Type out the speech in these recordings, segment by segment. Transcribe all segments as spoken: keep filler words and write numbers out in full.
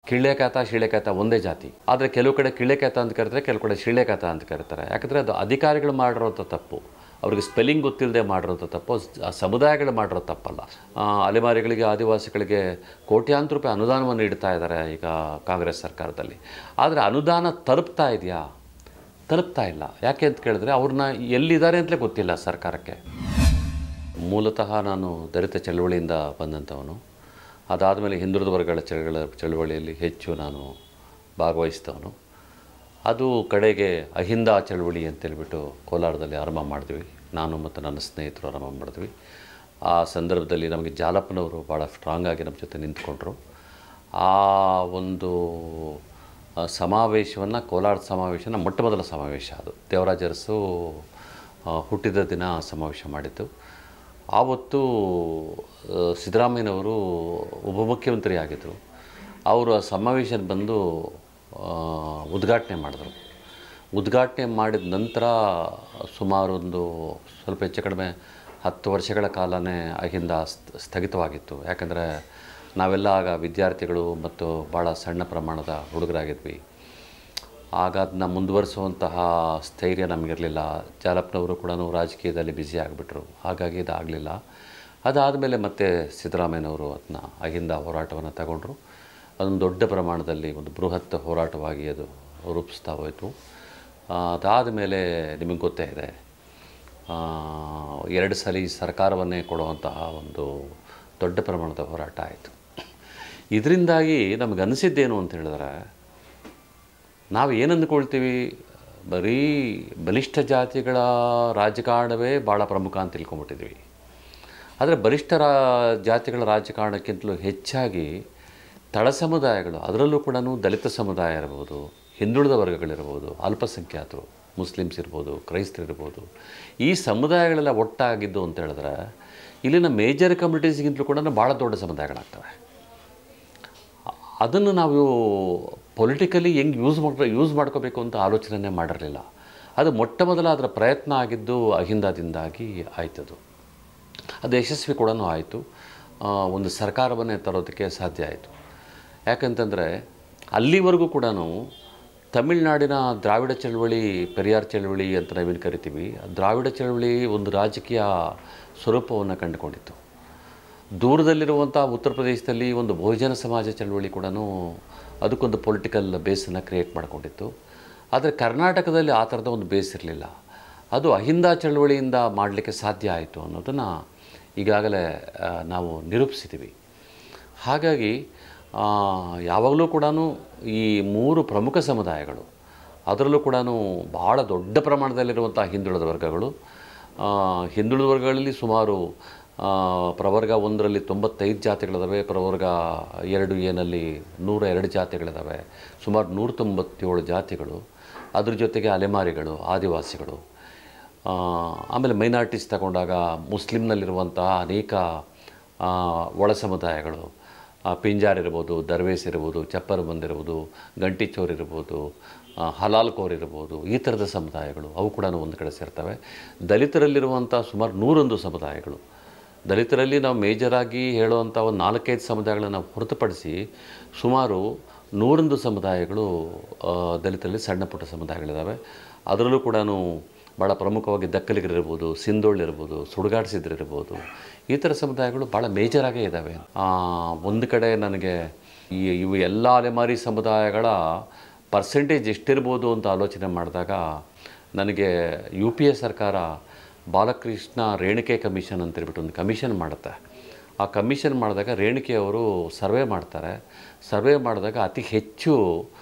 ಕಿಳ್ಳೆಕಾತ ಶಿಳೆಕಾತ ಒಂದೇ ಜಾತಿ. ಆದರೆ ಕೆಲವು ಕಡೆ ಕಿಳ್ಳೆಕಾತ ಅಂತ ಕರೀತಾರೆ, ಕೆಲವು ಕಡೆ ಶಿಳೆಕಾತ ಅಂತ ಕರೀತಾರೆ. ಯಾಕಂದರೆ ಅದು ಅಧಿಕಾರಿಗಳು ಮಾಡಿರೋಂಥ ತಪ್ಪು, ಅವ್ರಿಗೆ ಸ್ಪೆಲ್ಲಿಂಗ್ ಗೊತ್ತಿಲ್ಲದೆ ಮಾಡಿರೋಂಥ ತಪ್ಪು, ಸಮುದಾಯಗಳು ಮಾಡಿರೋ ತಪ್ಪಲ್ಲ. ಅಲೆಮಾರಿಗಳಿಗೆ, ಆದಿವಾಸಿಗಳಿಗೆ ಕೋಟ್ಯಾಂತರ ರೂಪಾಯಿ ಅನುದಾನವನ್ನು ನೀಡ್ತಾ ಇದ್ದಾರೆ ಈಗ ಕಾಂಗ್ರೆಸ್ ಸರ್ಕಾರದಲ್ಲಿ. ಆದರೆ ಅನುದಾನ ತಲುಪ್ತಾ ಇದೆಯಾ? ತಲುಪ್ತಾ ಇಲ್ಲ. ಯಾಕೆ ಅಂತ ಕೇಳಿದ್ರೆ ಅವ್ರನ್ನ ಎಲ್ಲಿದ್ದಾರೆ ಅಂತಲೇ ಗೊತ್ತಿಲ್ಲ ಸರ್ಕಾರಕ್ಕೆ. ಮೂಲತಃ ನಾನು ದಲಿತ ಚಳವಳಿಯಿಂದ ಬಂದಂಥವನು. ಅದಾದಮೇಲೆ ಹಿಂದುಳಿದ ವರ್ಗಗಳ ಚಳಗಳ ಚಳವಳಿಯಲ್ಲಿ ಹೆಚ್ಚು ನಾನು ಭಾಗವಹಿಸಿದವನು. ಅದು ಕಡೆಗೆ ಅಹಿಂದ ಚಳವಳಿ ಅಂತೇಳ್ಬಿಟ್ಟು ಕೋಲಾರದಲ್ಲಿ ಆರಂಭ ಮಾಡಿದ್ವಿ. ನಾನು ಮತ್ತು ನನ್ನ ಸ್ನೇಹಿತರು ಆರಂಭ ಮಾಡಿದ್ವಿ. ಆ ಸಂದರ್ಭದಲ್ಲಿ ನಮಗೆ ಜಾಲಪ್ಪನವರು ಭಾಳ ಸ್ಟ್ರಾಂಗಾಗಿ ನಮ್ಮ ಜೊತೆ ನಿಂತ್ಕೊಂಡ್ರು. ಆ ಒಂದು ಸಮಾವೇಶವನ್ನು, ಕೋಲಾರ ಸಮಾವೇಶನ ಮೊಟ್ಟ ಮೊದಲ ಸಮಾವೇಶ ಅದು. ದೇವರಾಜ ಅರಸು ಹುಟ್ಟಿದ ದಿನ ಸಮಾವೇಶ ಮಾಡಿದ್ದು. ಆವತ್ತು ಸಿದ್ದರಾಮಯ್ಯನವರು ಉಪಮುಖ್ಯಮಂತ್ರಿ ಆಗಿದ್ದರು. ಅವರು ಆ ಸಮಾವೇಶಕ್ಕೆ ಬಂದು ಉದ್ಘಾಟನೆ ಮಾಡಿದ್ರು. ಉದ್ಘಾಟನೆ ಮಾಡಿದ ನಂತರ ಸುಮಾರು ಒಂದು ಸ್ವಲ್ಪ ಹೆಚ್ಚು ಕಡಿಮೆ ಹತ್ತು ವರ್ಷಗಳ ಕಾಲನೇ ಅಹಿಂದ ಸ್ಥಗಿತವಾಗಿತ್ತು. ಯಾಕಂದರೆ ನಾವೆಲ್ಲ ಆಗ ವಿದ್ಯಾರ್ಥಿಗಳು ಮತ್ತು ಭಾಳ ಸಣ್ಣ ಪ್ರಮಾಣದ ಹುಡುಗರಾಗಿದ್ವಿ. ಆಗ ಅದನ್ನ ಮುಂದುವರಿಸುವಂತಹ ಸ್ಥೈರ್ಯ ನಮಗಿರಲಿಲ್ಲ. ಜಾಲಪ್ಪನವರು ಕೂಡ ರಾಜಕೀಯದಲ್ಲಿ ಬ್ಯುಸಿ ಆಗಿಬಿಟ್ರು. ಹಾಗಾಗಿ ಇದಾಗಲಿಲ್ಲ. ಅದಾದಮೇಲೆ ಮತ್ತೆ ಸಿದ್ದರಾಮಯ್ಯನವರು ಅದನ್ನ ಅಹಿಂದ ಹೋರಾಟವನ್ನು ತಗೊಂಡ್ರು. ಅದೊಂದು ದೊಡ್ಡ ಪ್ರಮಾಣದಲ್ಲಿ ಒಂದು ಬೃಹತ್ ಹೋರಾಟವಾಗಿ ಅದು ರೂಪಿಸ್ತಾ ಹೋಯಿತು. ಅದಾದ ಮೇಲೆ ನಿಮಗೆ ಗೊತ್ತೇ ಇದೆ, ಎರಡು ಸಲ ಸರ್ಕಾರವನ್ನೇ ಕೊಡುವಂತಹ ಒಂದು ದೊಡ್ಡ ಪ್ರಮಾಣದ ಹೋರಾಟ ಆಯಿತು. ಇದರಿಂದಾಗಿ ನಮಗೆ ಅನಿಸಿದ್ದೇನು ಅಂತ ಹೇಳಿದ್ರೆ, ನಾವು ಏನು ಅಂದ್ಕೊಳ್ತೀವಿ, ಬರೀ ಬಲಿಷ್ಠ ಜಾತಿಗಳ ರಾಜಕಾರಣವೇ ಭಾಳ ಪ್ರಮುಖ ಅಂತ ತಿಳ್ಕೊಂಬಿಟ್ಟಿದ್ವಿ. ಆದರೆ ಬಲಿಷ್ಠ ರಾ ಜಾತಿಗಳ ರಾಜಕಾರಣಕ್ಕಿಂತಲೂ ಹೆಚ್ಚಾಗಿ ತಳ ಸಮುದಾಯಗಳು, ಅದರಲ್ಲೂ ಕೂಡ ದಲಿತ ಸಮುದಾಯ ಇರ್ಬೋದು, ಹಿಂದುಳಿದ ವರ್ಗಗಳಿರ್ಬೋದು, ಅಲ್ಪಸಂಖ್ಯಾತರು, ಮುಸ್ಲಿಮ್ಸ್ ಇರ್ಬೋದು, ಕ್ರೈಸ್ತರು ಇರ್ಬೋದು, ಈ ಸಮುದಾಯಗಳೆಲ್ಲ ಒಟ್ಟಾಗಿದ್ದು ಅಂತ ಹೇಳಿದ್ರೆ ಇಲ್ಲಿನ ಮೇಜರ್ ಕಮ್ಯುನಿಟೀಸ್ಗಿಂತಲೂ ಕೂಡ ಭಾಳ ದೊಡ್ಡ ಸಮುದಾಯಗಳಾಗ್ತವೆ. ಅದನ್ನು ನಾವು ಪೊಲಿಟಿಕಲಿ ಹೆಂಗೆ ಯೂಸ್ ಮಾಡಿ ಯೂಸ್ ಮಾಡ್ಕೋಬೇಕು ಅಂತ ಆಲೋಚನೆ ಮಾಡಿರಲಿಲ್ಲ. ಅದು ಮೊಟ್ಟ ಮೊದಲ ಅದರ ಪ್ರಯತ್ನ ಆಗಿದ್ದು ಅಹಿಂದದಿಂದಾಗಿ ಆಯ್ತದು. ಅದು ಯಶಸ್ವಿ ಕೂಡ ಆಯಿತು. ಒಂದು ಸರ್ಕಾರವನ್ನೇ ತರೋದಕ್ಕೆ ಸಾಧ್ಯ ಆಯಿತು. ಯಾಕಂತಂದರೆ ಅಲ್ಲಿವರೆಗೂ ಕೂಡ ತಮಿಳುನಾಡಿನ ದ್ರಾವಿಡ ಚಳವಳಿ, ಪೆರಿಯಾರ್ ಚಳವಳಿ ಅಂತ ನಾವೇನು ಕರಿತೀವಿ, ದ್ರಾವಿಡ ಚಳವಳಿ ಒಂದು ರಾಜಕೀಯ ಸ್ವರೂಪವನ್ನು ಕಂಡುಕೊಂಡಿತ್ತು. ದೂರದಲ್ಲಿರುವಂಥ ಉತ್ತರ ಪ್ರದೇಶದಲ್ಲಿ ಒಂದು ಬಹುಜನ ಸಮಾಜ ಚಳವಳಿ ಕೂಡ ಅದಕ್ಕೊಂದು ಪೊಲಿಟಿಕಲ್ ಬೇಸನ್ನು ಕ್ರಿಯೇಟ್ ಮಾಡಿಕೊಂಡಿತ್ತು. ಆದರೆ ಕರ್ನಾಟಕದಲ್ಲಿ ಆ ಥರದ ಒಂದು ಬೇಸ್ ಇರಲಿಲ್ಲ. ಅದು ಅಹಿಂದ ಚಳವಳಿಯಿಂದ ಮಾಡಲಿಕ್ಕೆ ಸಾಧ್ಯ ಆಯಿತು ಅನ್ನೋದನ್ನು ಈಗಾಗಲೇ ನಾವು ನಿರೂಪಿಸಿದ್ದೀವಿ. ಹಾಗಾಗಿ ಯಾವಾಗಲೂ ಕೂಡ ಈ ಮೂರು ಪ್ರಮುಖ ಸಮುದಾಯಗಳು, ಅದರಲ್ಲೂ ಕೂಡ ಭಾಳ ದೊಡ್ಡ ಪ್ರಮಾಣದಲ್ಲಿರುವಂಥ ಹಿಂದುಳಿದ ವರ್ಗಗಳು, ಹಿಂದುಳಿದ ವರ್ಗಗಳಲ್ಲಿ ಸುಮಾರು ಪ್ರವರ್ಗ ಒಂದರಲ್ಲಿ ತೊಂಬತ್ತೈದು ಜಾತಿಗಳಿದ್ದಾವೆ, ಪ್ರವರ್ಗ ಎರಡು ಏನಲ್ಲಿ ನೂರ ಎರಡು ಜಾತಿಗಳಿದ್ದಾವೆ, ಸುಮಾರು ನೂರ ತೊಂಬತ್ತೇಳು ಜಾತಿಗಳು. ಅದ್ರ ಜೊತೆಗೆ ಅಲೆಮಾರಿಗಳು, ಆದಿವಾಸಿಗಳು, ಆಮೇಲೆ ಮೈನಾರಿಟೀಸ್ ತಗೊಂಡಾಗ ಮುಸ್ಲಿಮ್ನಲ್ಲಿರುವಂತಹ ಅನೇಕ ಒಳ ಸಮುದಾಯಗಳು, ಪಿಂಜಾರ್ ಇರ್ಬೋದು, ದರ್ವೇಸ್ ಇರ್ಬೋದು, ಚಪ್ಪರ್ ಬಂದಿರ್ಬೋದು, ಗಂಟಿಚೋರ್ ಇರ್ಬೋದು, ಹಲಾಲ್ಕೋರ್ ಇರ್ಬೋದು, ಈ ಥರದ ಸಮುದಾಯಗಳು ಅವು ಕೂಡ ಒಂದು ಕಡೆ ಸೇರ್ತವೆ. ದಲಿತರಲ್ಲಿರುವಂಥ ಸುಮಾರು ನೂರೊಂದು ಸಮುದಾಯಗಳು. ದಲಿತರಲ್ಲಿ ನಾವು ಮೇಜರಾಗಿ ಹೇಳುವಂಥ ಒಂದು ನಾಲ್ಕೈದು ಸಮುದಾಯಗಳನ್ನು ಹೊರತುಪಡಿಸಿ ಸುಮಾರು ನೂರೊಂದು ಸಮುದಾಯಗಳು ದಲಿತರಲ್ಲಿ ಸಣ್ಣ ಪುಟ್ಟ ಸಮುದಾಯಗಳಿದ್ದಾವೆ. ಅದರಲ್ಲೂ ಕೂಡ ಭಾಳ ಪ್ರಮುಖವಾಗಿ ದಕ್ಕಲಿಗರಿರ್ಬೋದು, ಸಿಂಧೋಳಿರ್ಬೋದು, ಸುಡುಗಾಡಿಸಿದ್ರಿರ್ಬೋದು, ಈ ಥರ ಸಮುದಾಯಗಳು ಭಾಳ ಮೇಜರಾಗೇ ಇದ್ದಾವೆ. ಒಂದು ಕಡೆ ನನಗೆ ಈ ಇವು ಎಲ್ಲ ಅಲೆಮಾರಿ ಸಮುದಾಯಗಳ ಪರ್ಸೆಂಟೇಜ್ ಎಷ್ಟಿರ್ಬೋದು ಅಂತ ಆಲೋಚನೆ ಮಾಡಿದಾಗ ನನಗೆ ಯು ಪಿ ಎ ಸರ್ಕಾರ ಬಾಲಕೃಷ್ಣ ರೇಣುಕೆ ಕಮಿಷನ್ ಅಂತೇಳ್ಬಿಟ್ಟು ಒಂದು ಕಮಿಷನ್ ಮಾಡುತ್ತೆ. ಆ ಕಮಿಷನ್ ಮಾಡಿದಾಗ ರೇಣುಕೆಯವರು ಸರ್ವೆ ಮಾಡ್ತಾರೆ. ಸರ್ವೆ ಮಾಡಿದಾಗ ಅತಿ ಹೆಚ್ಚು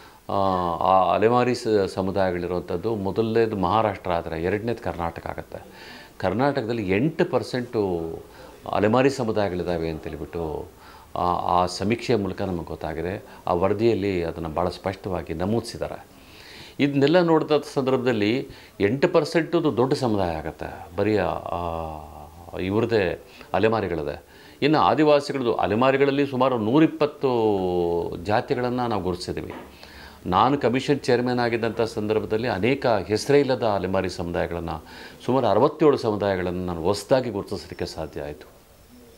ಆ ಅಲೆಮಾರಿ ಸಮುದಾಯಗಳಿರುವಂಥದ್ದು ಮೊದಲನೇದು ಮಹಾರಾಷ್ಟ್ರ, ಆದರೆ ಎರಡನೇದು ಕರ್ನಾಟಕ ಆಗುತ್ತೆ. ಕರ್ನಾಟಕದಲ್ಲಿ ಎಂಟು ಪರ್ಸೆಂಟು ಅಲೆಮಾರಿ ಸಮುದಾಯಗಳಿದ್ದಾವೆ ಅಂತೇಳ್ಬಿಟ್ಟು ಆ ಸಮೀಕ್ಷೆಯ ಮೂಲಕ ನಮಗೆ ಗೊತ್ತಾಗಿದೆ. ಆ ವರದಿಯಲ್ಲಿ ಅದನ್ನು ಭಾಳ ಸ್ಪಷ್ಟವಾಗಿ ನಮೂದಿಸಿದ್ದಾರೆ. ಇದನ್ನೆಲ್ಲ ನೋಡಿದ ಸಂದರ್ಭದಲ್ಲಿ ಎಂಟು ಪರ್ಸೆಂಟು ದೊಡ್ಡ ಸಮುದಾಯ ಆಗುತ್ತೆ, ಬರೀ ಇವ್ರದ್ದೇ ಅಲೆಮಾರಿಗಳದೆ. ಇನ್ನು ಆದಿವಾಸಿಗಳದ್ದು ಅಲೆಮಾರಿಗಳಲ್ಲಿ ಸುಮಾರು ನೂರಿಪ್ಪತ್ತು ಜಾತಿಗಳನ್ನು ನಾವು ಗುರುತಿಸಿದ್ದೀವಿ. ನಾನು ಕಮಿಷನ್ ಚೇರ್ಮನ್ ಆಗಿದ್ದಂಥ ಸಂದರ್ಭದಲ್ಲಿ ಅನೇಕ ಹೆಸರೇ ಇಲ್ಲದ ಅಲೆಮಾರಿ ಸಮುದಾಯಗಳನ್ನು, ಸುಮಾರು ಅರವತ್ತೇಳು ಸಮುದಾಯಗಳನ್ನು ನಾನು ಹೊಸದಾಗಿ ಗುರುತಿಸಲಿಕ್ಕೆ ಸಾಧ್ಯ ಆಯಿತು.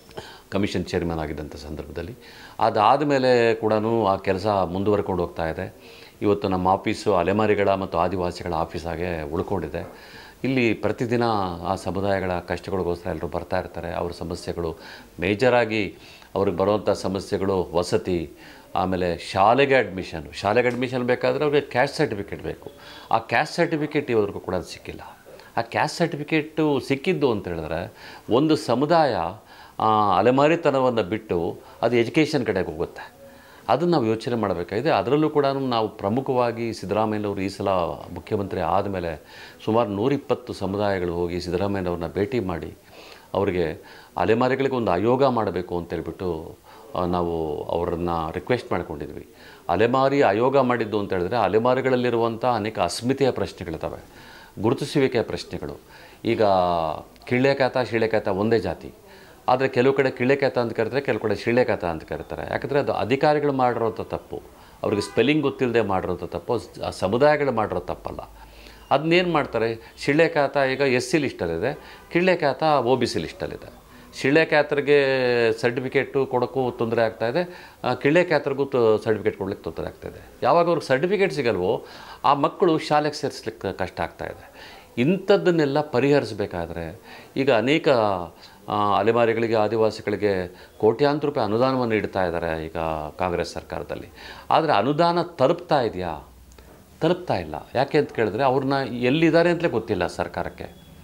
ಕಮಿಷನ್ ಚೇರ್ಮನ್ ಆಗಿದ್ದಂಥ ಸಂದರ್ಭದಲ್ಲಿ. ಅದಾದ ಮೇಲೆ ಕೂಡ ಆ ಕೆಲಸ ಮುಂದುವರ್ಕೊಂಡು ಹೋಗ್ತಾ ಇದೆ. ಇವತ್ತು ನಮ್ಮ ಆಫೀಸು ಅಲೆಮಾರಿಗಳ ಮತ್ತು ಆದಿವಾಸಿಗಳ ಆಫೀಸಾಗೆ ಉಳ್ಕೊಂಡಿದೆ. ಇಲ್ಲಿ ಪ್ರತಿದಿನ ಆ ಸಮುದಾಯಗಳ ಕಷ್ಟಗಳಿಗೋಸ್ಕರ ಎಲ್ಲರೂ ಬರ್ತಾ ಇರ್ತಾರೆ. ಅವ್ರ ಸಮಸ್ಯೆಗಳು ಮೇಜರಾಗಿ ಅವ್ರಿಗೆ ಬರುವಂಥ ಸಮಸ್ಯೆಗಳು ವಸತಿ, ಆಮೇಲೆ ಶಾಲೆಗೆ ಅಡ್ಮಿಷನ್. ಶಾಲೆಗೆ ಅಡ್ಮಿಷನ್ ಬೇಕಾದರೆ ಅವ್ರಿಗೆ ಕ್ಯಾಸ್ಟ್ ಸರ್ಟಿಫಿಕೇಟ್ ಬೇಕು. ಆ ಕ್ಯಾಸ್ಟ್ ಸರ್ಟಿಫಿಕೇಟ್ ಇವರಿಗೂ ಕೂಡ ಸಿಕ್ಕಿಲ್ಲ. ಆ ಕ್ಯಾಸ್ಟ್ ಸರ್ಟಿಫಿಕೇಟು ಸಿಕ್ಕಿದ್ದು ಅಂತ ಹೇಳಿದ್ರೆ ಒಂದು ಸಮುದಾಯ ಅಲೆಮಾರಿತನವನ್ನು ಬಿಟ್ಟು ಅದು ಎಜುಕೇಷನ್ ಕಡೆಗೆ ಹೋಗುತ್ತೆ. ಅದನ್ನು ನಾವು ಯೋಚನೆ ಮಾಡಬೇಕಾಗಿದೆ. ಅದರಲ್ಲೂ ಕೂಡ ನಾವು ಪ್ರಮುಖವಾಗಿ ಸಿದ್ದರಾಮಯ್ಯನವರು ಈ ಸಲ ಮುಖ್ಯಮಂತ್ರಿ ಆದಮೇಲೆ ಸುಮಾರು ನೂರಿಪ್ಪತ್ತು ಸಮುದಾಯಗಳು ಹೋಗಿ ಸಿದ್ದರಾಮಯ್ಯನವ್ರನ್ನ ಭೇಟಿ ಮಾಡಿ ಅವರಿಗೆ ಅಲೆಮಾರಿಗಳಿಗೆ ಒಂದು ಆಯೋಗ ಮಾಡಬೇಕು ಅಂತೇಳ್ಬಿಟ್ಟು ನಾವು ಅವರನ್ನು ರಿಕ್ವೆಸ್ಟ್ ಮಾಡ್ಕೊಂಡಿದ್ವಿ. ಅಲೆಮಾರಿ ಆಯೋಗ ಮಾಡಿದ್ದು ಅಂತ ಹೇಳಿದ್ರೆ ಅಲೆಮಾರಿಗಳಲ್ಲಿರುವಂಥ ಅನೇಕ ಅಸ್ಮಿತೆಯ ಪ್ರಶ್ನೆಗಳಿದ್ದಾವೆ, ಗುರುತಿಸುವಿಕೆಯ ಪ್ರಶ್ನೆಗಳು. ಈಗ ಕಿಳ್ಳೆಕಾತ ಶಿಳೆಕಾತ ಒಂದೇ ಜಾತಿ, ಆದರೆ ಕೆಲವು ಕಡೆ ಕಿಳ್ಳೆಕಾತ ಅಂತ ಕರೀತಾರೆ, ಕೆಲವು ಕಡೆ ಶಿಳೆಕಾತ ಅಂತ ಕರೀತಾರೆ. ಯಾಕಂದರೆ ಅದು ಅಧಿಕಾರಿಗಳು ಮಾಡಿರೋಂಥ ತಪ್ಪು, ಅವ್ರಿಗೆ ಸ್ಪೆಲ್ಲಿಂಗ್ ಗೊತ್ತಿಲ್ಲದೆ ಮಾಡಿರೋಂಥ ತಪ್ಪು, ಆ ಸಮುದಾಯಗಳು ಮಾಡಿರೋ ತಪ್ಪಲ್ಲ. ಅದನ್ನೇನು ಮಾಡ್ತಾರೆ, ಶಿಳೆಕಾತ ಈಗ ಎಸ್ ಸಿ ಲಿಸ್ಟಲ್ಲಿದೆ, ಕಿಳ್ಳೆಕಾತ ಒ ಬಿ ಸಿ ಲಿಸ್ಟಲ್ಲಿದೆ. ಶಿಳೆಕಾತರಿಗೆ ಸರ್ಟಿಫಿಕೇಟು ಕೊಡೋಕ್ಕೂ ತೊಂದರೆ ಆಗ್ತಾಯಿದೆ, ಕಿಳ್ಳೆಕಾತರಿಗೂ ಸರ್ಟಿಫಿಕೇಟ್ ಕೊಡ್ಲಿಕ್ಕೆ ತೊಂದರೆ ಆಗ್ತಾಯಿದೆ. ಯಾವಾಗ ಅವ್ರಿಗೆ ಸರ್ಟಿಫಿಕೇಟ್ ಸಿಗಲ್ವೋ ಆ ಮಕ್ಕಳು ಶಾಲೆಗೆ ಸೇರಿಸ್ಲಿಕ್ಕೆ ಕಷ್ಟ ಆಗ್ತಾಯಿದೆ. ಇಂಥದ್ದನ್ನೆಲ್ಲ ಪರಿಹರಿಸಬೇಕಾದ್ರೆ ಈಗ ಅನೇಕ ಅಲೆಮಾರಿಗಳಿಗೆ ಆದಿವಾಸಿಗಳಿಗೆ ಕೋಟ್ಯಾಂತರ ರೂಪಾಯಿ ಅನುದಾನವನ್ನು ನೀಡ್ತಾ ಇದ್ದಾರೆ ಈಗ ಕಾಂಗ್ರೆಸ್ ಸರ್ಕಾರದಲ್ಲಿ. ಆದರೆ ಅನುದಾನ ತಲುಪ್ತಾ ಇದೆಯಾ? ತಲುಪ್ತಾ ಇಲ್ಲ. ಯಾಕೆ ಅಂತ ಕೇಳಿದ್ರೆ ಅವ್ರನ್ನ ಎಲ್ಲಿದ್ದಾರೆ ಅಂತಲೇ ಗೊತ್ತಿಲ್ಲ ಸರ್ಕಾರಕ್ಕೆ,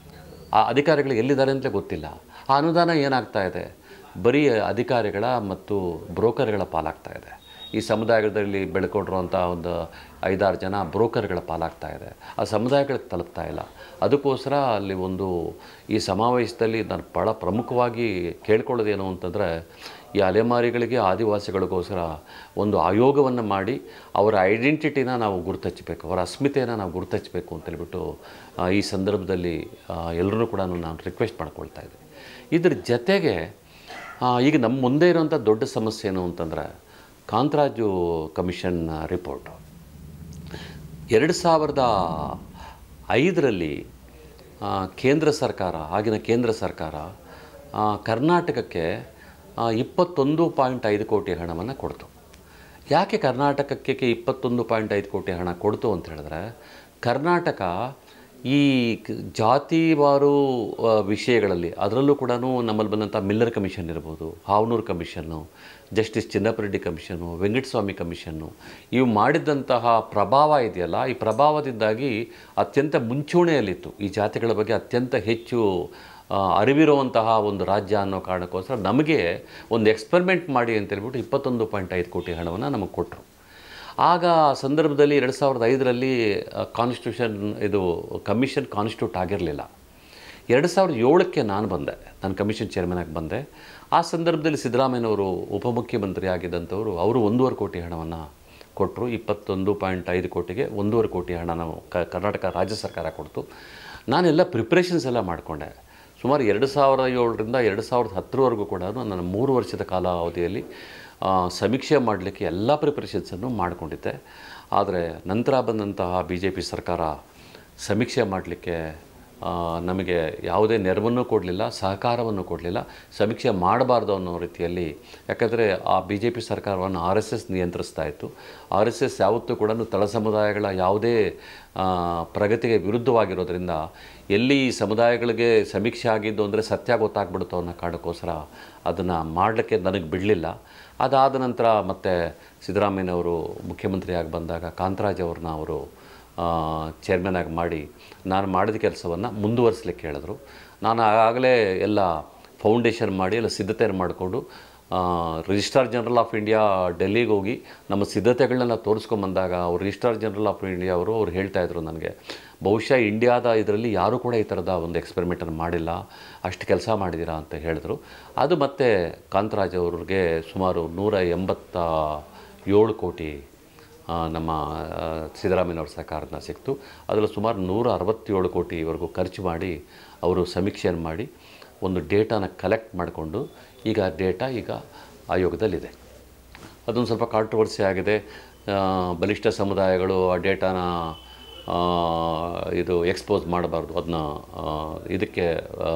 ಆ ಅಧಿಕಾರಿಗಳು ಎಲ್ಲಿದ್ದಾರೆ ಅಂತಲೇ ಗೊತ್ತಿಲ್ಲ. ಆ ಅನುದಾನ ಏನಾಗ್ತಾ ಇದೆ, ಬರೀ ಅಧಿಕಾರಿಗಳ ಮತ್ತು ಬ್ರೋಕರ್ಗಳ ಪಾಲಾಗ್ತಾ ಇದೆ. ಈ ಸಮುದಾಯದಲ್ಲಿ ಬೆಳ್ಕೊಂಡಿರುವಂಥ ಒಂದು ಐದಾರು ಜನ ಬ್ರೋಕರ್ಗಳ ಪಾಲಾಗ್ತಾ ಇದೆ, ಆ ಸಮುದಾಯಗಳಿಗೆ ತಲುಪ್ತಾ ಇಲ್ಲ. ಅದಕ್ಕೋಸ್ಕರ ಅಲ್ಲಿ ಒಂದು ಈ ಸಮಾವೇಶದಲ್ಲಿ ನಾನು ಭಾಳ ಪ್ರಮುಖವಾಗಿ ಕೇಳ್ಕೊಳ್ಳೋದೇನು ಅಂತಂದರೆ, ಈ ಅಲೆಮಾರಿಗಳಿಗೆ ಆದಿವಾಸಿಗಳಿಗೋಸ್ಕರ ಒಂದು ಆಯೋಗವನ್ನು ಮಾಡಿ ಅವರ ಐಡೆಂಟಿಟಿನ ನಾವು ಗುರುತಚ್ಚಬೇಕು, ಅವರ ಅಸ್ಮಿತೆಯನ್ನು ನಾವು ಗುರುತಚ್ಚಬೇಕು ಅಂತೇಳ್ಬಿಟ್ಟು ಈ ಸಂದರ್ಭದಲ್ಲಿ ಎಲ್ಲರೂ ಕೂಡ ನಾನು ರಿಕ್ವೆಸ್ಟ್ ಮಾಡ್ಕೊಳ್ತಾ ಇದ್ದೀನಿ. ಇದ್ರ ಜೊತೆಗೆ ಈಗ ನಮ್ಮ ಮುಂದೆ ಇರೋಂಥ ದೊಡ್ಡ ಸಮಸ್ಯೆ ಏನು ಅಂತಂದರೆ ಕಾಂತರಾಜು ಕಮಿಷನ್ ರಿಪೋರ್ಟು. ಎರಡು ಸಾವಿರದ ಐದರಲ್ಲಿ ಕೇಂದ್ರ ಸರ್ಕಾರ, ಆಗಿನ ಕೇಂದ್ರ ಸರ್ಕಾರ ಕರ್ನಾಟಕಕ್ಕೆ ಇಪ್ಪತ್ತೊಂದು ಪಾಯಿಂಟ್ ಐದು ಕೋಟಿ ಹಣವನ್ನು ಕೊಡ್ತು. ಯಾಕೆ ಕರ್ನಾಟಕಕ್ಕೆ ಇಪ್ಪತ್ತೊಂದು ಪಾಯಿಂಟ್ ಐದು ಕೋಟಿ ಹಣ ಕೊಡ್ತು ಅಂತ ಹೇಳಿದ್ರೆ, ಕರ್ನಾಟಕ ಈ ಜಾತಿವಾರು ವಿಷಯಗಳಲ್ಲಿ ಅದರಲ್ಲೂ ಕೂಡ ನಮ್ಮಲ್ಲಿ ಬಂದಂಥ ಮಿಲ್ಲರ್ ಕಮಿಷನ್ ಇರ್ಬೋದು, Havanur commission, justice Chinnappa Reddy commission, Venkataswamy commission, ಇವು ಮಾಡಿದಂತಹ ಪ್ರಭಾವ ಇದೆಯಲ್ಲ, ಈ ಪ್ರಭಾವದಿಂದಾಗಿ ಅತ್ಯಂತ ಮುಂಚೂಣಿಯಲ್ಲಿತ್ತು. ಈ ಜಾತಿಗಳ ಬಗ್ಗೆ ಅತ್ಯಂತ ಹೆಚ್ಚು ಅರಿವಿರುವಂತಹ ಒಂದು ರಾಜ್ಯ ಅನ್ನೋ ಕಾರಣಕ್ಕೋಸ್ಕರ ನಮಗೆ ಒಂದು ಎಕ್ಸ್ಪೆರಿಮೆಂಟ್ ಮಾಡಿ ಅಂತೇಳ್ಬಿಟ್ಟು ಇಪ್ಪತ್ತೊಂದು ಪಾಯಿಂಟ್ ಐದು ಕೋಟಿ ಹಣವನ್ನು ನಮಗೆ ಕೊಟ್ಟರು. ಆಗ ಸಂದರ್ಭದಲ್ಲಿ ಎರಡು ಸಾವಿರದ ಐದರಲ್ಲಿ ಕಾನ್ಸ್ಟಿಟ್ಯೂಷನ್ ಇದು ಕಮಿಷನ್ ಕಾನ್ಸ್ಟಿಟ್ಯೂಟ್ ಆಗಿರಲಿಲ್ಲ. ಎರಡು ಸಾವಿರದ ಏಳಕ್ಕೆ ನಾನು ಬಂದೆ, ನಾನು ಕಮಿಷನ್ ಚೇರ್ಮನಾಗಿ ಬಂದೆ. ಆ ಸಂದರ್ಭದಲ್ಲಿ ಸಿದ್ದರಾಮಯ್ಯನವರು ಉಪಮುಖ್ಯಮಂತ್ರಿ ಆಗಿದ್ದಂಥವರು ಅವರು ಒಂದೂವರೆ ಕೋಟಿ ಹಣವನ್ನು ಕೊಟ್ಟರು. ಇಪ್ಪತ್ತೊಂದು ಪಾಯಿಂಟ್ ಐದು ಕೋಟಿಗೆ ಒಂದೂವರೆ ಕೋಟಿ ಹಣ ನಾವು ಕರ್ನಾಟಕ ರಾಜ್ಯ ಸರ್ಕಾರ ಕೊಡ್ತು. ನಾನೆಲ್ಲ ಪ್ರಿಪ್ರೇಷನ್ಸ್ ಎಲ್ಲ ಮಾಡಿಕೊಂಡೆ. ಸುಮಾರು ಎರಡು ಸಾವಿರದ ಏಳರಿಂದ ಎರಡು ಸಾವಿರದ ಹತ್ತರವರೆಗೂ ಕೂಡ ನನ್ನ ಮೂರು ವರ್ಷದ ಕಾಲಾವಧಿಯಲ್ಲಿ ಸಮೀಕ್ಷೆ ಮಾಡಲಿಕ್ಕೆ ಎಲ್ಲ ಪ್ರಿಪ್ರೇಷನ್ಸನ್ನು ಮಾಡಿಕೊಂಡಿದ್ದೆ. ಆದರೆ ನಂತರ ಬಂದಂತಹ ಬಿ ಜೆ ಪಿ ಸರ್ಕಾರ ಸಮೀಕ್ಷೆ ಮಾಡಲಿಕ್ಕೆ ನಮಗೆ ಯಾವುದೇ ನೆರವನ್ನು ಕೊಡಲಿಲ್ಲ, ಸಹಕಾರವನ್ನು ಕೊಡಲಿಲ್ಲ. ಸಮೀಕ್ಷೆ ಮಾಡಬಾರ್ದು ಅನ್ನೋ ರೀತಿಯಲ್ಲಿ, ಯಾಕಂದರೆ ಆ ಬಿ ಜೆ ಪಿ ಸರ್ಕಾರವನ್ನು ಆರ್ ಎಸ್ ಎಸ್ ನಿಯಂತ್ರಿಸ್ತಾ ಇತ್ತು. ಆರ್ ಎಸ್ ಎಸ್ ಯಾವತ್ತೂ ಕೂಡ ತಳ ಸಮುದಾಯಗಳ ಯಾವುದೇ ಪ್ರಗತಿಗೆ ವಿರುದ್ಧವಾಗಿರೋದ್ರಿಂದ ಎಲ್ಲಿ ಸಮುದಾಯಗಳಿಗೆ ಸಮೀಕ್ಷೆ ಆಗಿದ್ದು ಅಂದರೆ ಸತ್ಯ ಗೊತ್ತಾಗ್ಬಿಡುತ್ತೋ ಅನ್ನೋ ಕಾರಣಕ್ಕೋಸ್ಕರ ಅದನ್ನು ಮಾಡಲಿಕ್ಕೆ ನನಗೆ ಬಿಡಲಿಲ್ಲ. ಅದಾದ ನಂತರ ಮತ್ತೆ ಸಿದ್ದರಾಮಯ್ಯನವರು ಮುಖ್ಯಮಂತ್ರಿಯಾಗಿ ಬಂದಾಗ ಕಾಂತರಾಜ್ ಅವ್ರನ್ನ ಅವರು ಚೇರ್ಮನ್ ಆಗಿ ಮಾಡಿ ನಾನು ಮಾಡಿದ ಕೆಲಸವನ್ನು ಮುಂದುವರಿಸಲಿಕ್ಕೆ ಹೇಳಿದ್ರು. ನಾನು ಆಗಲೇ ಎಲ್ಲ ಫೌಂಡೇಶನ್ ಮಾಡಿ ಎಲ್ಲ ಸಿದ್ಧತೆಯನ್ನು ಮಾಡಿಕೊಂಡು ರಿಜಿಸ್ಟ್ರಾರ್ ಜನರಲ್ ಆಫ್ ಇಂಡಿಯಾ ಡೆಲ್ಲಿಗೆ ಹೋಗಿ ನಮ್ಮ ಸಿದ್ಧತೆಗಳನ್ನ ತೋರಿಸ್ಕೊಂಬಂದಾಗ ಅವ್ರು ರಿಜಿಸ್ಟ್ರಾರ್ ಜನರಲ್ ಆಫ್ ಇಂಡಿಯಾ ಅವರು ಅವ್ರು ಹೇಳ್ತಾಯಿದ್ರು ನನಗೆ, ಬಹುಶಃ ಇಂಡಿಯಾದ ಇದರಲ್ಲಿ ಯಾರೂ ಕೂಡ ಈ ಥರದ ಒಂದು ಎಕ್ಸ್ಪೆರಿಮೆಂಟನ್ನು ಮಾಡಿಲ್ಲ, ಅಷ್ಟು ಕೆಲಸ ಮಾಡಿದ್ದೀರಾ ಅಂತ ಹೇಳಿದ್ರು. ಅದು ಮತ್ತು ಕಾಂತರಾಜ್ ಅವ್ರಿಗೆ ಸುಮಾರು ನೂರ ಎಂಬತ್ತ ಏಳು ಕೋಟಿ ನಮ್ಮ ಸಿದ್ದರಾಮಯ್ಯನವ್ರ ಸರ್ಕಾರದಿಂದ ಸಿಕ್ತು. ಅದರಲ್ಲಿ ಸುಮಾರು ನೂರ ಅರವತ್ತೇಳು ಕೋಟಿವರೆಗೂ ಖರ್ಚು ಮಾಡಿ ಅವರು ಸಮೀಕ್ಷೆಯನ್ನು ಮಾಡಿ ಒಂದು ಡೇಟಾನ ಕಲೆಕ್ಟ್ ಮಾಡಿಕೊಂಡು ಈಗ ಡೇಟಾ ಈಗ ಆಯೋಗದಲ್ಲಿದೆ. ಅದೊಂದು ಸ್ವಲ್ಪ ಕಾಂಟ್ರವರ್ಸಿ ಆಗಿದೆ. ಬಲಿಷ್ಠ ಸಮುದಾಯಗಳು ಆ ಡೇಟಾನ ಇದು ಎಕ್ಸ್ಪೋಸ್ ಮಾಡಬಾರ್ದು, ಅದನ್ನ ಇದಕ್ಕೆ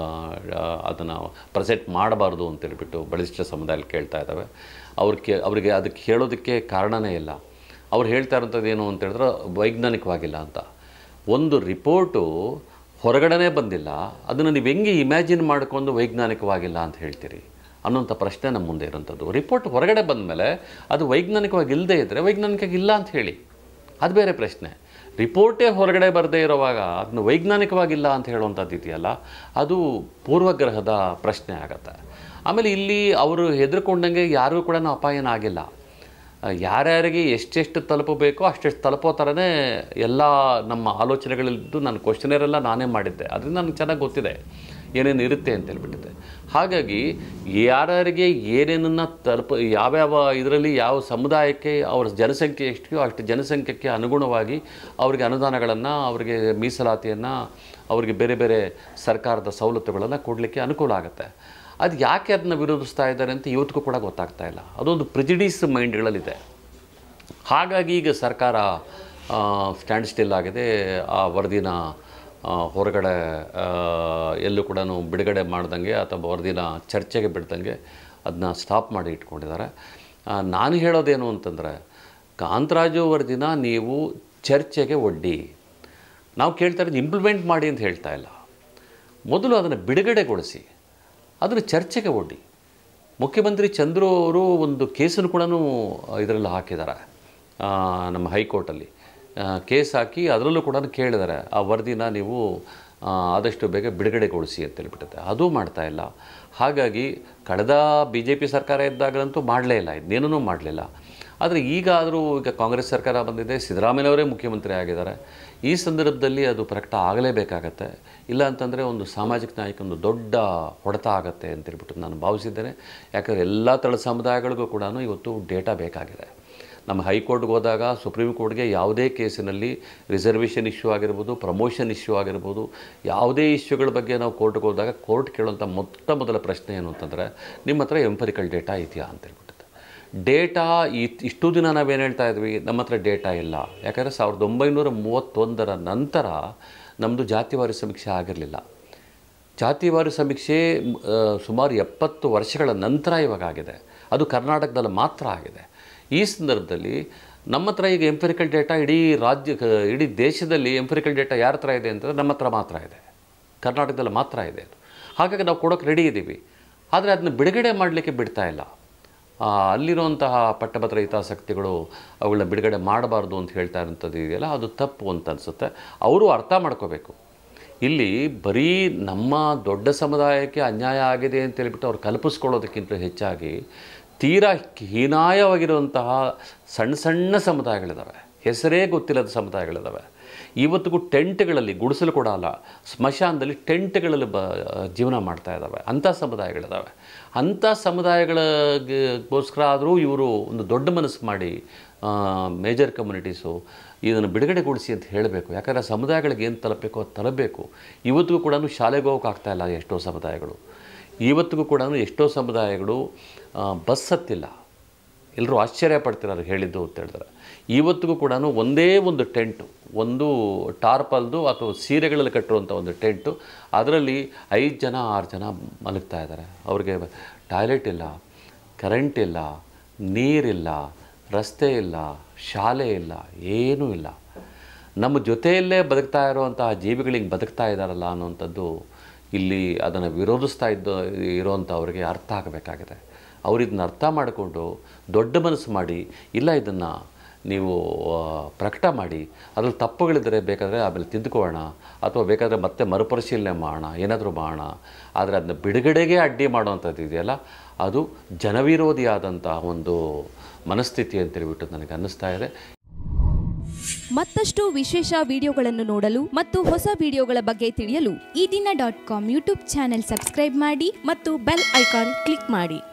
ಅದನ್ನು ಪ್ರೆಸೆಂಟ್ ಮಾಡಬಾರ್ದು ಅಂತೇಳ್ಬಿಟ್ಟು ಬಲಿಷ್ಠ ಸಮುದಾಯ ಕೇಳ್ತಾ ಇದ್ದಾವೆ. ಅವ್ರಿಗೆ ಅವರಿಗೆ ಅದಕ್ಕೆ ಹೇಳೋದಕ್ಕೆ ಕಾರಣನೇ ಇಲ್ಲ. ಅವ್ರು ಹೇಳ್ತಾ ಇರೋಂಥದ್ದು ಏನು ಅಂತ ಹೇಳಿದ್ರೆ ವೈಜ್ಞಾನಿಕವಾಗಿಲ್ಲ ಅಂತ. ಒಂದು ರಿಪೋರ್ಟು ಹೊರಗಡೆ ಬಂದಿಲ್ಲ, ಅದನ್ನು ನೀವು ಹೆಂಗೆ ಇಮ್ಯಾಜಿನ್ ಮಾಡಿಕೊಂಡು ವೈಜ್ಞಾನಿಕವಾಗಿಲ್ಲ ಅಂತ ಹೇಳ್ತೀರಿ ಅನ್ನೋಂಥ ಪ್ರಶ್ನೆ ನಮ್ಮ ಮುಂದೆ ಇರೋಂಥದ್ದು. ರಿಪೋರ್ಟ್ ಹೊರಗಡೆ ಬಂದ ಮೇಲೆ ಅದು ವೈಜ್ಞಾನಿಕವಾಗಿ ಇಲ್ಲದೇ ಇದ್ದರೆ ವೈಜ್ಞಾನಿಕವಾಗಿ ಇಲ್ಲ ಅಂತ ಹೇಳಿ, ಅದು ಬೇರೆ ಪ್ರಶ್ನೆ. ರಿಪೋರ್ಟೇ ಹೊರಗಡೆ ಬರದೇ ಇರೋವಾಗ ಅದನ್ನು ವೈಜ್ಞಾನಿಕವಾಗಿಲ್ಲ ಅಂತ ಹೇಳುವಂಥದ್ದು ಇದೆಯಲ್ಲ, ಅದು ಪೂರ್ವಗ್ರಹದ ಪ್ರಶ್ನೆ ಆಗುತ್ತೆ. ಆಮೇಲೆ ಇಲ್ಲಿ ಅವರು ಹೆದರ್ಕೊಂಡಂಗೆ ಯಾರಿಗೂ ಕೂಡ ಅಪಾಯನ ಆಗಿಲ್ಲ. ಯಾರ್ಯಾರಿಗೆ ಎಷ್ಟೆಷ್ಟು ತಲುಪಬೇಕೋ ಅಷ್ಟೆಷ್ಟು ತಲುಪೋ ಥರನೇ ಎಲ್ಲ ನಮ್ಮ ಆಲೋಚನೆಗಳಿದ್ದು ನಾನು ಕ್ವಶನರೆಲ್ಲ ನಾನೇ ಮಾಡಿದ್ದೆ. ಅದರಿಂದ ನನಗೆ ಚೆನ್ನಾಗಿ ಗೊತ್ತಿದೆ ಏನೇನು ಇರುತ್ತೆ ಅಂತ ಹೇಳ್ಬಿಟ್ಟಿದೆ. ಹಾಗಾಗಿ ಯಾರ್ಯಾರಿಗೆ ಏನೇನನ್ನು ತಲುಪ ಯಾವ್ಯಾವ ಇದರಲ್ಲಿ ಯಾವ ಸಮುದಾಯಕ್ಕೆ ಅವರ ಜನಸಂಖ್ಯೆ ಎಷ್ಟಿದೆಯೋ ಅಷ್ಟು ಜನಸಂಖ್ಯೆಗೆ ಅನುಗುಣವಾಗಿ ಅವರಿಗೆ ಅನುದಾನಗಳನ್ನು, ಅವರಿಗೆ ಮೀಸಲಾತಿಯನ್ನು, ಅವರಿಗೆ ಬೇರೆ ಬೇರೆ ಸರ್ಕಾರದ ಸವಲತ್ತುಗಳನ್ನು ಕೊಡಲಿಕ್ಕೆ ಅನುಕೂಲ ಆಗುತ್ತೆ. ಅದು ಯಾಕೆ ಅದನ್ನ ವಿರೋಧಿಸ್ತಾ ಇದ್ದಾರೆ ಅಂತ ಇವತ್ತಿಗೂ ಕೂಡ ಗೊತ್ತಾಗ್ತಾ ಇಲ್ಲ. ಅದೊಂದು ಪ್ರಿಜಿಡೀಸ್ ಮೈಂಡ್ಗಳಲ್ಲಿದೆ. ಹಾಗಾಗಿ ಈಗ ಸರ್ಕಾರ ಸ್ಟ್ಯಾಂಡ್ ಸ್ಟಿಲ್ ಆಗಿದೆ. ಆ ವರದಿನ ಹೊರಗಡೆ ಎಲ್ಲೂ ಕೂಡ ಬಿಡುಗಡೆ ಮಾಡ್ದಂಗೆ ಅಥವಾ ವರದಿನ ಚರ್ಚೆಗೆ ಬಿಡ್ದಂಗೆ ಅದನ್ನ ಸ್ಟಾಪ್ ಮಾಡಿ ಇಟ್ಕೊಂಡಿದ್ದಾರೆ. ನಾನು ಹೇಳೋದೇನು ಅಂತಂದರೆ, ಕಾಂತರಾಜು ವರದಿನ ನೀವು ಚರ್ಚೆಗೆ ಒಡ್ಡಿ, ನಾವು ಕೇಳ್ತಾ ಇರೋದು ಇಂಪ್ಲಿಮೆಂಟ್ ಮಾಡಿ ಅಂತ ಹೇಳ್ತಾ ಇಲ್ಲ. ಮೊದಲು ಅದನ್ನು ಬಿಡುಗಡೆಗೊಳಿಸಿ, ಅದನ್ನು ಚರ್ಚೆಗೆ ಒಡ್ಡಿ. ಮುಖ್ಯಮಂತ್ರಿ ಚಂದ್ರು ಅವರು ಒಂದು ಕೇಸನ್ನು ಕೂಡ ಇದರಲ್ಲಿ ಹಾಕಿದ್ದಾರೆ, ನಮ್ಮ ಹೈಕೋರ್ಟಲ್ಲಿ ಕೇಸ್ ಹಾಕಿ ಅದರಲ್ಲೂ ಕೂಡ ಕೇಳಿದ್ದಾರೆ ಆ ವರದಿನ ನೀವು ಆದಷ್ಟು ಬೇಗ ಬಿಡುಗಡೆಗೊಳಿಸಿ ಅಂತೇಳ್ಬಿಟ್ಟೆ. ಅದೂ ಮಾಡ್ತಾ ಇಲ್ಲ. ಹಾಗಾಗಿ ಕಳೆದ ಬಿ ಜೆ ಪಿ ಸರ್ಕಾರ ಇದ್ದಾಗಲಂತೂ ಮಾಡಲೇ ಇಲ್ಲ, ಇದನ್ನೇನೂ ಮಾಡಲಿಲ್ಲ. ಆದರೆ ಈಗ ಆದರೂ ಈಗ ಕಾಂಗ್ರೆಸ್ ಸರ್ಕಾರ ಬಂದಿದೆ, ಸಿದ್ದರಾಮಯ್ಯನವರೇ ಮುಖ್ಯಮಂತ್ರಿ ಆಗಿದ್ದಾರೆ. ಈ ಸಂದರ್ಭದಲ್ಲಿ ಅದು ಪ್ರಕಟ ಆಗಲೇಬೇಕಾಗತ್ತೆ. ಇಲ್ಲ ಅಂತಂದರೆ ಒಂದು ಸಾಮಾಜಿಕ ನಾಯಕ ಒಂದು ದೊಡ್ಡ ಹೊಡೆತ ಆಗುತ್ತೆ ಅಂತೇಳ್ಬಿಟ್ಟು ನಾನು ಭಾವಿಸಿದ್ದೇನೆ. ಯಾಕಂದರೆ ಎಲ್ಲ ತಳ ಸಮುದಾಯಗಳಿಗೂ ಕೂಡ ಇವತ್ತು ಡೇಟಾ ಬೇಕಾಗಿದೆ. ನಮ್ಮ ಹೈಕೋರ್ಟ್ಗೆ ಹೋದಾಗ, ಸುಪ್ರೀಂ ಕೋರ್ಟ್ಗೆ ಯಾವುದೇ ಕೇಸಿನಲ್ಲಿ ರಿಸರ್ವೇಷನ್ ಇಶ್ಯೂ ಆಗಿರ್ಬೋದು, ಪ್ರಮೋಷನ್ ಇಶ್ಯೂ ಆಗಿರ್ಬೋದು, ಯಾವುದೇ ಇಶ್ಯೂಗಳ ಬಗ್ಗೆ ನಾವು ಕೋರ್ಟ್ಗೆ ಹೋದಾಗ ಕೋರ್ಟ್ ಕೇಳುವಂಥ ಮೊಟ್ಟ ಮೊದಲ ಪ್ರಶ್ನೆ ಏನು ಅಂತಂದರೆ, ನಿಮ್ಮ ಹತ್ರ ಎಂಪರಿಕಲ್ ಡೇಟಾ ಇದೆಯಾ ಅಂತೇಳ್ಬಿಟ್ಟು. ಡೇಟಾ ಇಷ್ಟು ದಿನ ನಾವೇನು ಹೇಳ್ತಾ ಇದ್ವಿ, ನಮ್ಮ ಹತ್ರ ಡೇಟಾ ಇಲ್ಲ. ಯಾಕಂದರೆ ಸಾವಿರದ ಒಂಬೈನೂರ ಮೂವತ್ತೊಂದರ ನಂತರ ನಮ್ಮದು ಜಾತಿವಾರು ಸಮೀಕ್ಷೆ ಆಗಿರಲಿಲ್ಲ. ಜಾತಿವಾರು ಸಮೀಕ್ಷೆ ಸುಮಾರು ಎಪ್ಪತ್ತು ವರ್ಷಗಳ ನಂತರ ಇವಾಗ ಆಗಿದೆ. ಅದು ಕರ್ನಾಟಕದಲ್ಲಿ ಮಾತ್ರ ಆಗಿದೆ. ಈ ಸಂದರ್ಭದಲ್ಲಿ ನಮ್ಮ ಹತ್ರ ಈಗ ಎಂಪರಿಕಲ್ ಡೇಟಾ ಇಡೀ ರಾಜ್ಯ ಇಡೀ ದೇಶದಲ್ಲಿ ಎಂಪರಿಕಲ್ ಡೇಟಾ ಯಾರ ಹತ್ರ ಇದೆ ಅಂತಂದರೆ ನಮ್ಮ ಹತ್ರ ಮಾತ್ರ ಇದೆ, ಕರ್ನಾಟಕದಲ್ಲಿ ಮಾತ್ರ ಇದೆ ಅದು. ಹಾಗಾಗಿ ನಾವು ಕೊಡೋಕ್ಕೆ ರೆಡಿ ಇದ್ದೀವಿ. ಆದರೆ ಅದನ್ನ ಬಿಡುಗಡೆ ಮಾಡಲಿಕ್ಕೆ ಬಿಡ್ತಾ ಇಲ್ಲ. ಅಲ್ಲಿರುವಂತಹ ಪಟ್ಟಭದ್ರ ಹಿತಾಸಕ್ತಿಗಳು ಅವುಗಳನ್ನ ಬಿಡುಗಡೆ ಮಾಡಬಾರ್ದು ಅಂತ ಹೇಳ್ತಾ ಇರೋಂಥದ್ದು ಇದೆಯಲ್ಲ, ಅದು ತಪ್ಪು ಅಂತ ಅನಿಸುತ್ತೆ. ಅವರು ಅರ್ಥ ಮಾಡ್ಕೋಬೇಕು. ಇಲ್ಲಿ ಬರೀ ನಮ್ಮ ದೊಡ್ಡ ಸಮುದಾಯಕ್ಕೆ ಅನ್ಯಾಯ ಆಗಿದೆ ಅಂತೇಳ್ಬಿಟ್ಟು ಅವ್ರು ಕಲ್ಪಿಸ್ಕೊಳ್ಳೋದಕ್ಕಿಂತ ಹೆಚ್ಚಾಗಿ ತೀರಾ ಹೀನಾಯವಾಗಿರುವಂತಹ ಸಣ್ಣ ಸಣ್ಣ ಸಮುದಾಯಗಳಿದ್ದಾವೆ, ಹೆಸರೇ ಗೊತ್ತಿಲ್ಲದ ಸಮುದಾಯಗಳಿದ್ದಾವೆ. ಇವತ್ತಿಗೂ ಟೆಂಟ್ಗಳಲ್ಲಿ, ಗುಡಿಸಲು ಕೂಡ ಅಲ್ಲ, ಸ್ಮಶಾನದಲ್ಲಿ ಟೆಂಟ್ಗಳಲ್ಲಿ ಬ ಜೀವನ ಮಾಡ್ತಾ ಇದ್ದಾವೆ. ಅಂಥ ಸಮುದಾಯಗಳಿದ್ದಾವೆ. ಅಂಥ ಸಮುದಾಯಗಳಿಗೋಸ್ಕರ ಆದರೂ ಇವರು ಒಂದು ದೊಡ್ಡ ಮನಸ್ಸು ಮಾಡಿ ಮೇಜರ್ ಕಮ್ಯುನಿಟೀಸು ಇದನ್ನು ಬಿಡುಗಡೆಗೊಳಿಸಿ ಅಂತ ಹೇಳಬೇಕು. ಯಾಕಂದರೆ ಸಮುದಾಯಗಳಿಗೆ ಏನು ತಲುಪಬೇಕು ಅದು ತಲುಪಬೇಕು. ಇವತ್ತಿಗೂ ಕೂಡ ಶಾಲೆಗೆ ಹೋಗೋಕ್ಕಾಗ್ತಾ ಇಲ್ಲ ಎಷ್ಟೋ ಸಮುದಾಯಗಳು. ಇವತ್ತಿಗೂ ಕೂಡ ಎಷ್ಟೋ ಸಮುದಾಯಗಳು ಬಸ್ ಹತ್ತಿಲ್ಲ. ಎಲ್ಲರೂ ಆಶ್ಚರ್ಯ ಪಡ್ತಿರೋರು ಹೇಳಿದ್ದು ಅಂತ ಹೇಳಿದ್ರೆ. ಇವತ್ತಿಗೂ ಕೂಡ ಒಂದೇ ಒಂದು ಟೆಂಟು, ಒಂದು ಟಾರ್ಪಲ್ದು ಅಥವಾ ಸೀರೆಗಳಲ್ಲಿ ಕಟ್ಟಿರುವಂಥ ಒಂದು ಟೆಂಟು, ಅದರಲ್ಲಿ ಐದು ಜನ ಆರು ಜನ ಮಲಗ್ತಾ ಇದ್ದಾರೆ. ಅವ್ರಿಗೆ ಟಾಯ್ಲೆಟ್ ಇಲ್ಲ, ಕರೆಂಟ್ ಇಲ್ಲ, ನೀರಿಲ್ಲ, ರಸ್ತೆ ಇಲ್ಲ, ಶಾಲೆ ಇಲ್ಲ, ಏನೂ ಇಲ್ಲ. ನಮ್ಮ ಜೊತೆಯಲ್ಲೇ ಬದುಕ್ತಾ ಇರುವಂತಹ ಜೀವಿಗಳಿಗೆ ಬದುಕ್ತಾ ಇದ್ದಾರಲ್ಲ ಅನ್ನುವಂಥದ್ದು ಇಲ್ಲಿ ಅದನ್ನು ವಿರೋಧಿಸ್ತಾ ಇದ್ದ ಇರೋವಂಥವ್ರಿಗೆ ಅರ್ಥ ಆಗಬೇಕಾಗಿದೆ. ಅವರು ಇದನ್ನ ಅರ್ಥ ಮಾಡಿಕೊಂಡು ದೊಡ್ಡ ಮನಸ್ಸು ಮಾಡಿ, ಇಲ್ಲ ಇದನ್ನು ನೀವು ಪ್ರಕಟ ಮಾಡಿ, ಅದ್ರಲ್ಲಿ ತಪ್ಪುಗಳಿದ್ದರೆ ಬೇಕಾದರೆ ಆಮೇಲೆ ತಿದ್ದುಕೊಳ್ಳೋಣ, ಅಥವಾ ಬೇಕಾದರೆ ಮತ್ತೆ ಮರುಪರಿಶೀಲನೆ ಮಾಡೋಣ, ಏನಾದರೂ ಮಾಡೋಣ. ಆದರೆ ಅದನ್ನ ಬಿಡುಗಡೆಗೆ ಅಡ್ಡಿ ಮಾಡುವಂಥದ್ದು ಇದೆಯಲ್ಲ, ಅದು ಜನವಿರೋಧಿಯಾದಂಥ ಒಂದು ಮನಸ್ಥಿತಿ ಅಂತೇಳ್ಬಿಟ್ಟು ನನಗೆ ಅನ್ನಿಸ್ತಾ ಇದೆ. ಮತ್ತಷ್ಟು ವಿಶೇಷ ವಿಡಿಯೋಗಳನ್ನು ನೋಡಲು ಮತ್ತು ಹೊಸ ವಿಡಿಯೋಗಳ ಬಗ್ಗೆ ತಿಳಿಯಲು Ee Dina dot com YouTube channel subscribe ಮಾಡಿ ಮತ್ತು ಬೆಲ್ ಐಕಾನ್ ಕ್ಲಿಕ್ ಮಾಡಿ.